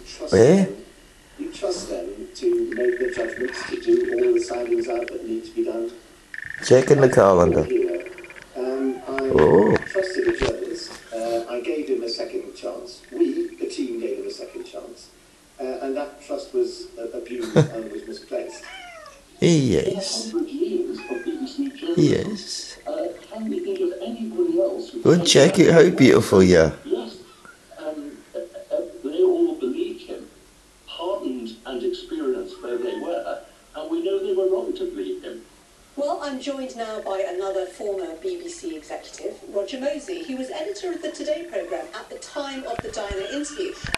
trust Eh? them. You trust them to make the judgments, to do all the soundings out that need to be done. Checking the calendar. Here, I Oh. trusted the journalist. I gave him a second chance. We, the team, gave him a second chance. And that trust was abused and was misplaced. Yes. 100 years of BBC journalism. Yes. Can we think of anybody else who... Go and check it how beautiful you are. Yes. They all believed him, hardened and experienced though they were, and we know they were wrong to believe him. Well, I'm joined now by another former BBC executive, Roger Mosey, who was editor of the Today programme at the time of the Diana interview.